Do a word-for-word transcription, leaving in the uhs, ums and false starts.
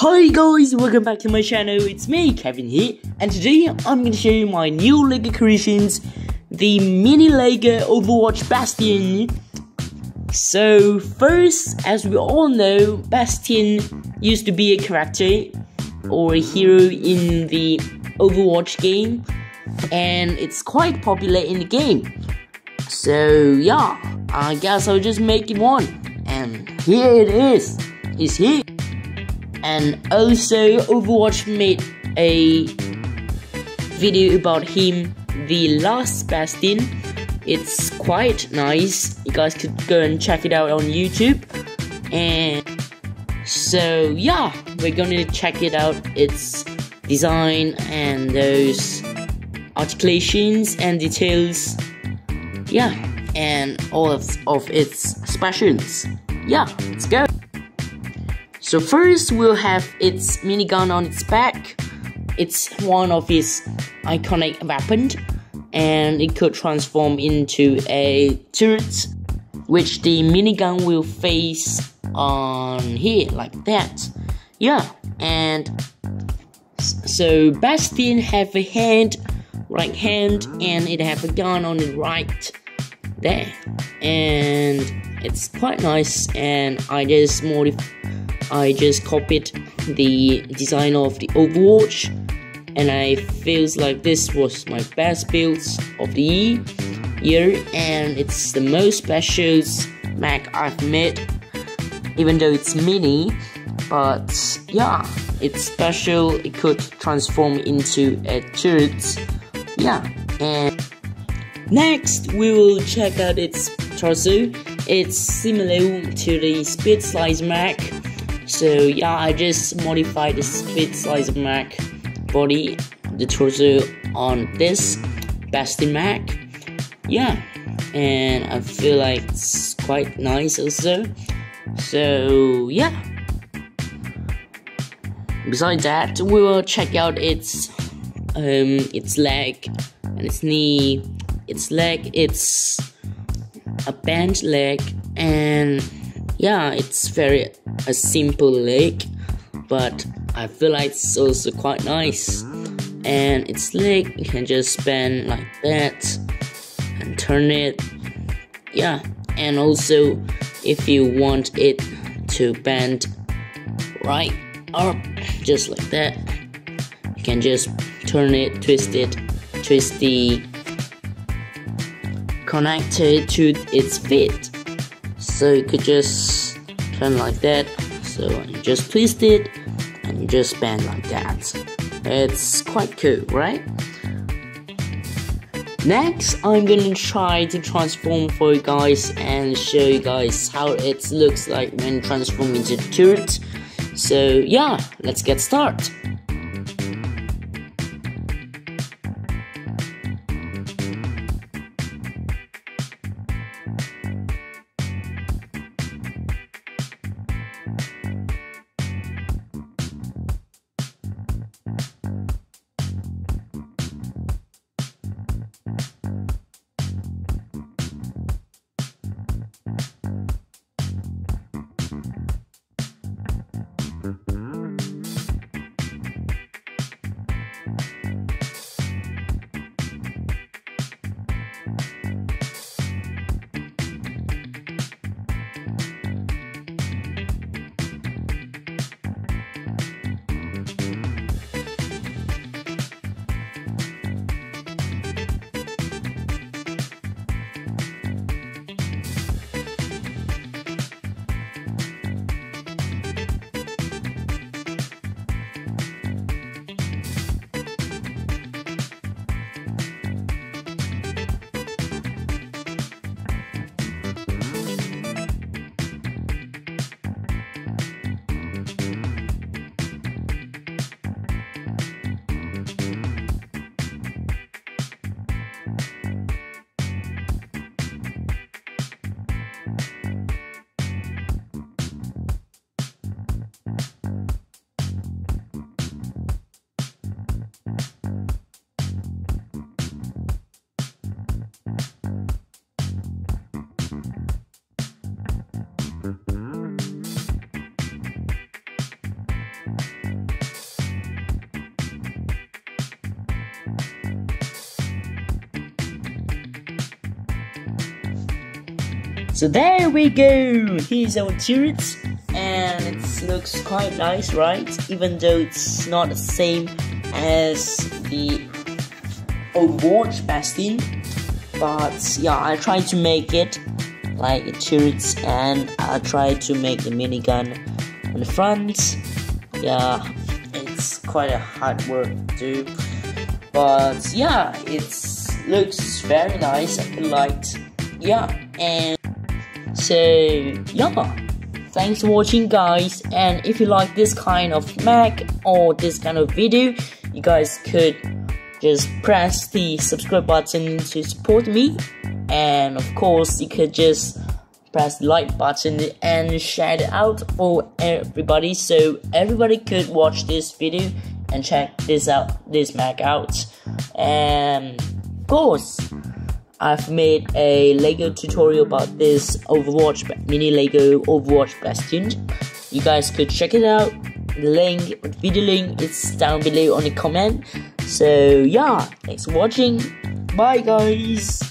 Hi guys, welcome back to my channel. It's me, Kevin here, and today I'm going to show you my new LEGO creations, the mini LEGO Overwatch Bastion. So first, as we all know, Bastion used to be a character or a hero in the Overwatch game, and it's quite popular in the game. So yeah, I guess I'll just make it one, and here it is. He's here. And also Overwatch made a video about him, the last Bastion. It's quite nice. You guys could go and check it out on YouTube. And so yeah, we're gonna check it out, its design and those articulations and details. Yeah, and all of, of its specials. Yeah, let's go. So first we'll have its minigun on its back. It's one of its iconic weapons, and it could transform into a turret, which the minigun will face on here like that. Yeah, and so Bastion have a hand, right hand, and it have a gun on the right there, and it's quite nice. And I just modify. I just copied the design of the Overwatch, and I feels like this was my best builds of the year, and it's the most special mech I've made, even though it's mini. But yeah, it's special. It could transform into a turret. Yeah, and next we will check out its torso. It's similar to the Speed Slicer mech. So yeah, I just modified the Speed Slicer mech body, the torso on this Bastion mech. Yeah, and I feel like it's quite nice also. So yeah. Besides that, we will check out its um its leg and its knee. Its leg, it's a bent leg, and yeah, it's very a simple leg, but I feel like it's also quite nice. And its leg, you can just bend like that and turn it. Yeah, and also if you want it to bend right up, just like that, you can just turn it, twist it, twist the connector to its feet. So you could just turn like that, so you just twist it and you just bend like that. It's quite cool, right? Next, I'm gonna try to transform for you guys and show you guys how it looks like when transformed into the turret. So yeah, let's get started. So there we go. Here's our turret, and it looks quite nice, right? Even though it's not the same as the Overwatch Bastion, but yeah, I tried to make it like a turret, and I tried to make the minigun on the front. Yeah, it's quite a hard work to do, but yeah, it looks very nice. I feel like, yeah, and so yeah, thanks for watching, guys. And if you like this kind of Mac or this kind of video, you guys could just press the subscribe button to support me, and of course you could just press the like button and share it out for everybody, so everybody could watch this video and check this out, this Mac out. And of course, I've made a Lego tutorial about this Overwatch mini Lego Overwatch Bastion. You guys could check it out. The link, the video link, is down below on the comment. So yeah, thanks for watching. Bye, guys.